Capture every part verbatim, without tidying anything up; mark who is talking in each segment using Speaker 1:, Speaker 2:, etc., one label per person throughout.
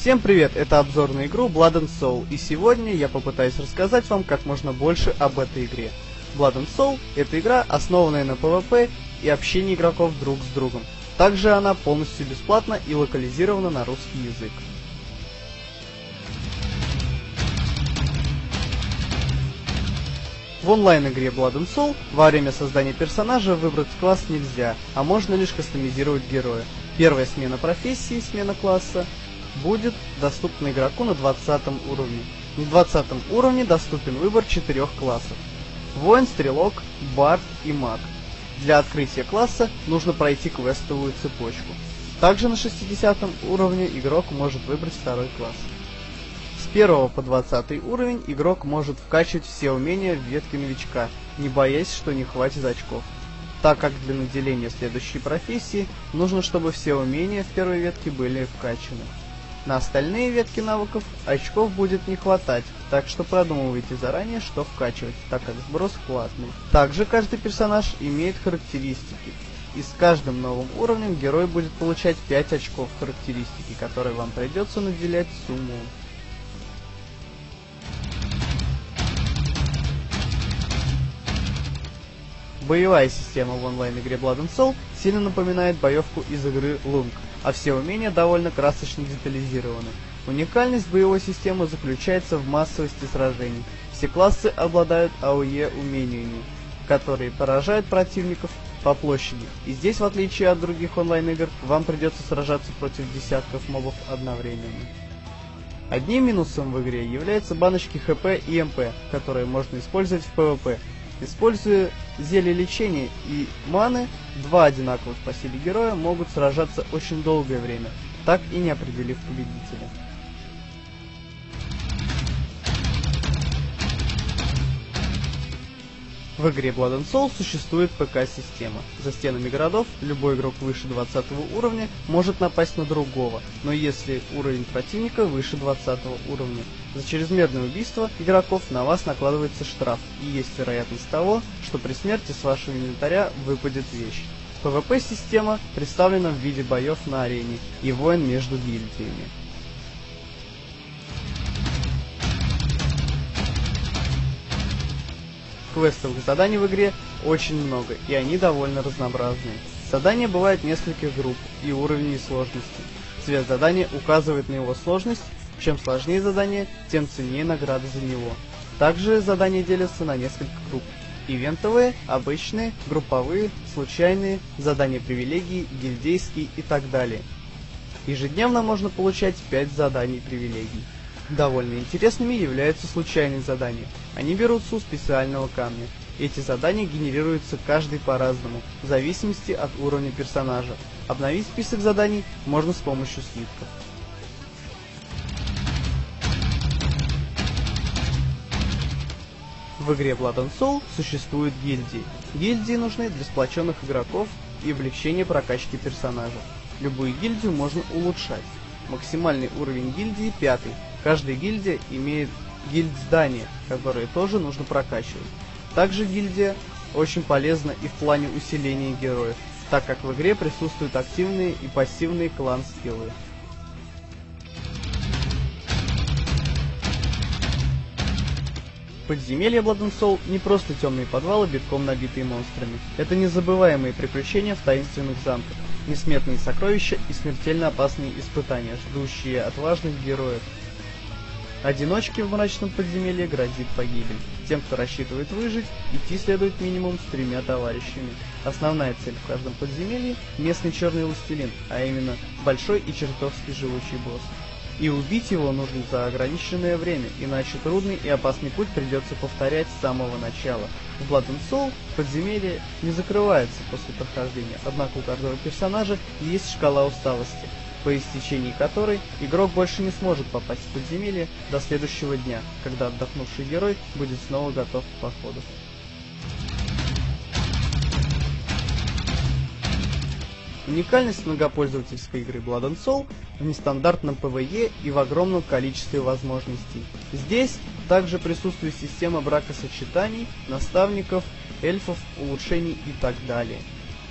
Speaker 1: Всем привет, это обзор на игру Blood and Soul, и сегодня я попытаюсь рассказать вам как можно больше об этой игре. Blood and Soul — это игра, основанная на PvP и общении игроков друг с другом. Также она полностью бесплатна и локализирована на русский язык. В онлайн-игре Blood and Soul во время создания персонажа выбрать класс нельзя, а можно лишь кастомизировать героя. Первая смена профессии, смена класса, будет доступна игроку на двадцатом уровне. На двадцатом уровне доступен выбор четырех классов: воин, стрелок, бард и маг. Для открытия класса нужно пройти квестовую цепочку. Также на шестидесятом уровне игрок может выбрать второй класс. С первого по двадцатый уровень игрок может вкачивать все умения в ветке новичка, не боясь, что не хватит очков. Так как для наделения следующей профессии нужно, чтобы все умения в первой ветке были вкачаны. На остальные ветки навыков очков будет не хватать, так что продумывайте заранее, что вкачивать, так как сброс платный. Также каждый персонаж имеет характеристики, и с каждым новым уровнем герой будет получать пять очков характеристики, которые вам придется наделять с умом. Боевая система в онлайн-игре Blood and Soul сильно напоминает боевку из игры Lung, а все умения довольно красочно детализированы. Уникальность боевой системы заключается в массовости сражений. Все классы обладают эй о е умениями, которые поражают противников по площади. И здесь, в отличие от других онлайн-игр, вам придется сражаться против десятков мобов одновременно. Одним минусом в игре являются баночки хп и эм пэ, которые можно использовать в PvP. Используя зелье лечения и маны, два одинаковых по силе героя могут сражаться очень долгое время, так и не определив победителя. В игре Blood and Soul существует пэ ка-система. За стенами городов любой игрок выше двадцатого уровня может напасть на другого, но если уровень противника выше двадцатого уровня, за чрезмерное убийство игроков на вас накладывается штраф, и есть вероятность того, что при смерти с вашего инвентаря выпадет вещь. PvP-система представлена в виде боев на арене и войн между гильдиями. Квестовых заданий в игре очень много, и они довольно разнообразные. Задания бывают нескольких групп и уровней сложности. Цвет задания указывает на его сложность. Чем сложнее задание, тем ценнее награда за него. Также задания делятся на несколько групп: ивентовые, обычные, групповые, случайные, задания привилегий, гильдейские и так далее. Ежедневно можно получать пять заданий привилегий. Довольно интересными являются случайные задания. Они берутся у специального камня. Эти задания генерируются каждый по-разному, в зависимости от уровня персонажа. Обновить список заданий можно с помощью свитков. В игре Blood and Soul существуют гильдии. Гильдии нужны для сплоченных игроков и облегчения прокачки персонажа. Любую гильдию можно улучшать. Максимальный уровень гильдии пятый. Каждая гильдия имеет гильд-здание, которое тоже нужно прокачивать. Также гильдия очень полезна и в плане усиления героев, так как в игре присутствуют активные и пассивные клан-скиллы. Подземелья Blood and Soul не просто темные подвалы, битком набитые монстрами. Это незабываемые приключения в таинственных замках, несметные сокровища и смертельно опасные испытания, ждущие отважных героев. Одиночке в мрачном подземелье грозит погибель. Тем, кто рассчитывает выжить, идти следует минимум с тремя товарищами. Основная цель в каждом подземелье — местный черный властелин, а именно большой и чертовски живучий босс. И убить его нужно за ограниченное время, иначе трудный и опасный путь придется повторять с самого начала. В Blood and Soul подземелье не закрывается после прохождения, однако у каждого персонажа есть шкала усталости, по истечении которой игрок больше не сможет попасть в подземелье до следующего дня, когда отдохнувший герой будет снова готов к походу. Уникальность многопользовательской игры Blood and Soul в нестандартном пэ вэ е и в огромном количестве возможностей. Здесь также присутствует система бракосочетаний, наставников, эльфов, улучшений и так далее.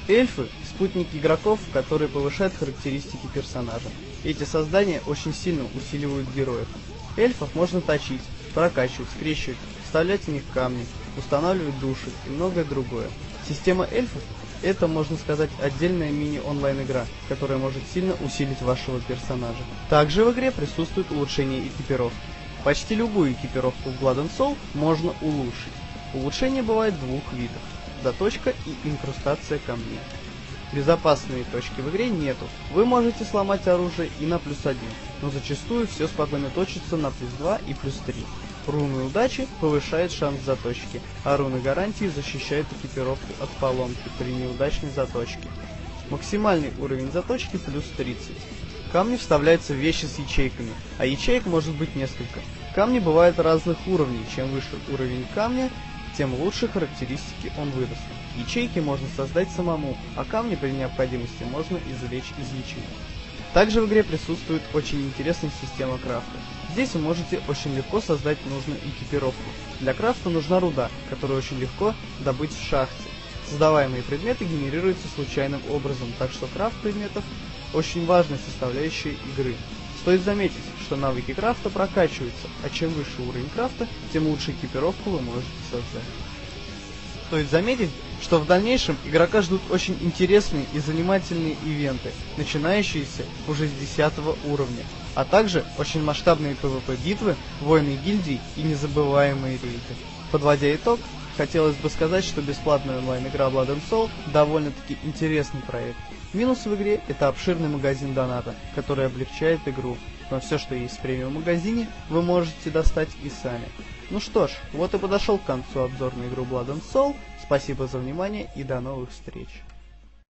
Speaker 1: Эльфы – спутники игроков, которые повышают характеристики персонажа. Эти создания очень сильно усиливают героев. Эльфов можно точить, прокачивать, скрещивать, вставлять в них камни, устанавливать души и многое другое. Система эльфов – это, можно сказать, отдельная мини-онлайн-игра, которая может сильно усилить вашего персонажа. Также в игре присутствует улучшение экипировки. Почти любую экипировку в Blood and Soul можно улучшить. Улучшение бывает двух видов – заточка и инкрустация камней. Безопасные точки в игре нету, вы можете сломать оружие и на плюс один, но зачастую все спокойно точится на плюс два и плюс три. Руны удачи повышает шанс заточки, а руны гарантии защищают экипировку от поломки при неудачной заточке. Максимальный уровень заточки плюс тридцать. Камни вставляются в вещи с ячейками, а ячеек может быть несколько. Камни бывают разных уровней, чем выше уровень камня, тем лучше характеристики он выдаст. Ячейки можно создать самому, а камни при необходимости можно извлечь из ячеек. Также в игре присутствует очень интересная система крафта. Здесь вы можете очень легко создать нужную экипировку. Для крафта нужна руда, которую очень легко добыть в шахте. Создаваемые предметы генерируются случайным образом, так что крафт предметов очень важная составляющая игры. Стоит заметить, что навыки крафта прокачиваются, а чем выше уровень крафта, тем лучше экипировку вы можете создать. Стоит заметить, что в дальнейшем игрока ждут очень интересные и занимательные ивенты, начинающиеся уже с десятого уровня, а также очень масштабные пэ вэ пэ битвы, войны гильдий и незабываемые рейды. Подводя итог, хотелось бы сказать, что бесплатная онлайн-игра Blood and Soul довольно-таки интересный проект. Минус в игре – это обширный магазин доната, который облегчает игру, но все, что есть в премиум-магазине, вы можете достать и сами. Ну что ж, вот и подошел к концу обзор на игру Blood and Soul. Спасибо за внимание и до новых встреч.